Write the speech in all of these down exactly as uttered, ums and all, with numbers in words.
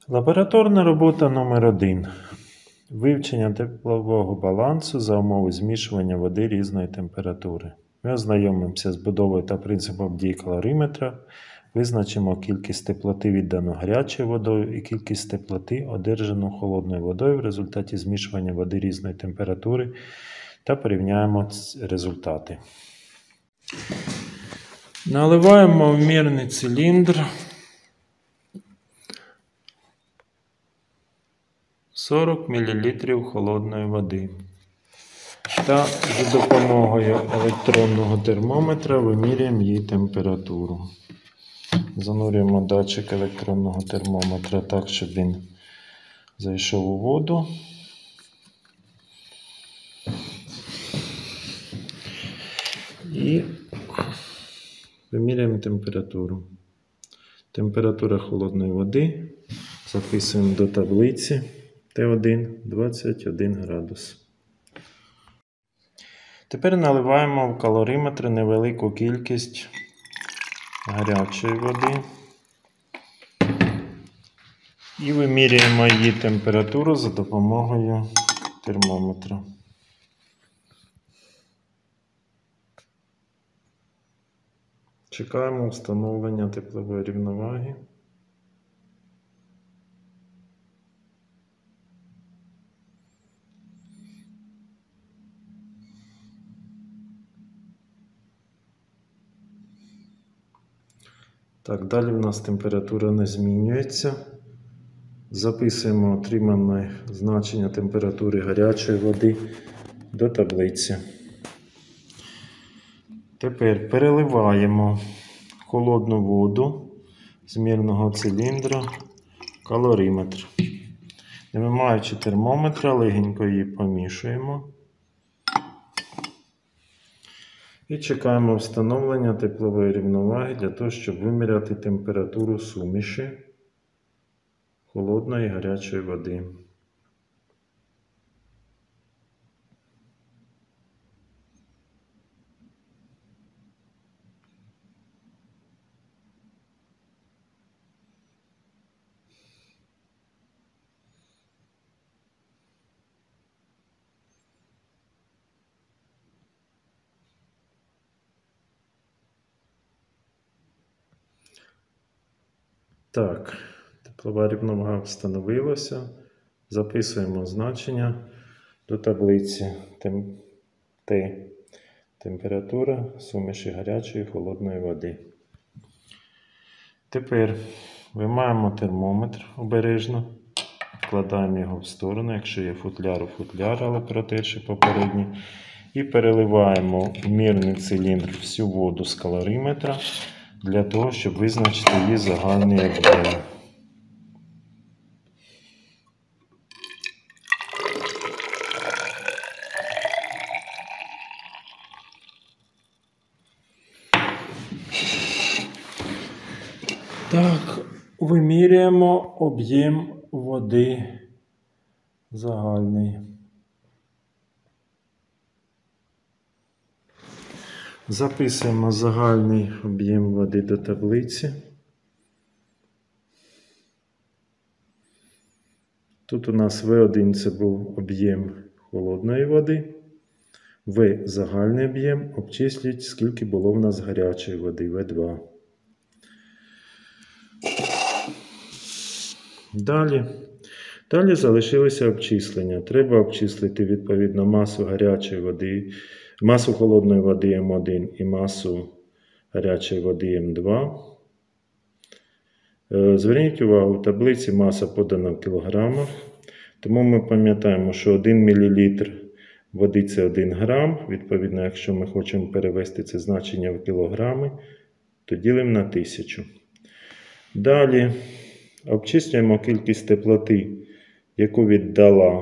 Лабораторна робота номер один. Вивчення теплового балансу за умови змішування води різної температури. Ми ознайомимося з будовою та принципом дії калоріметра, визначимо кількість теплоти, віддану гарячою водою, і кількість теплоти, одержану холодною водою в результаті змішування води різної температури, та порівняємо результати. Наливаємо в мірний циліндр сорок мілілітрів холодної води та за допомогою електронного термометра вимірюємо її температуру. Занурюємо датчик електронного термометра так, щоб він зайшов у воду. І виміряємо температуру. Температура холодної води записуємо до таблиці. Т один двадцять один градус. Тепер наливаємо в калоріметр невелику кількість гарячої води і вимірюємо її температуру за допомогою термометра. Чекаємо встановлення теплової рівноваги. Так, далі в нас температура не змінюється. Записуємо отримане значення температури гарячої води до таблиці. Тепер переливаємо холодну воду з мірного циліндра в калоріметр. Не вимагаючи термометра, легенько її помішуємо. І чекаємо встановлення теплової рівноваги для того, щоб виміряти температуру суміші холодної і гарячої води. Так, теплова рівновага встановилася. Записуємо значення до таблиці Т. Температура суміші гарячої і холодної води. Тепер виймаємо термометр обережно, вкладаємо його в сторону, якщо є футляр у футляр, але протерши попередній. І переливаємо в мірний циліндр всю воду з калоріметра, для того, щоб визначити її загальний об'єм. Так, вимірюємо об'єм води загальний. Записуємо загальний об'єм води до таблиці. Тут у нас В один це був об'єм холодної води. В загальний об'єм. Обчисліть, скільки було в нас гарячої води. В два. Далі. Далі залишилося обчислення. Треба обчислити відповідно масу гарячої води, масу холодної води М один і масу гарячої води М два. Зверніть увагу, в таблиці маса подана в кілограмах. Тому ми пам'ятаємо, що один мілілітр води – це один грам. Відповідно, якщо ми хочемо перевести це значення в кілограми, то ділимо на тисячу. Далі обчислюємо кількість теплоти, яку віддала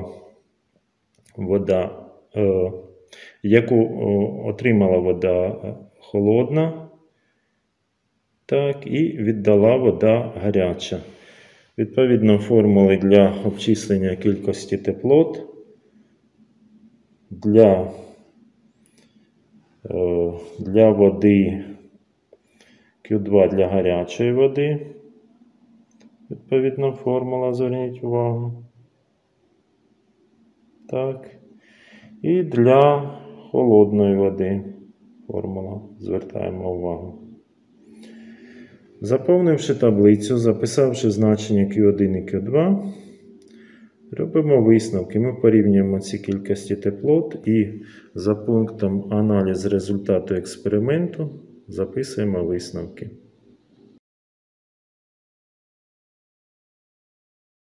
вода, е, яку отримала вода холодна, так, і віддала вода гаряча. Відповідно, формули для обчислення кількості теплот для, е, для води Q два для гарячої води Відповідно, формула, зверніть увагу. Так. І для холодної води формула. Звертаємо увагу. Заповнивши таблицю, записавши значення кю один і кю два, робимо висновки. Ми порівнюємо ці кількості теплот і за пунктом аналіз результату експерименту записуємо висновки.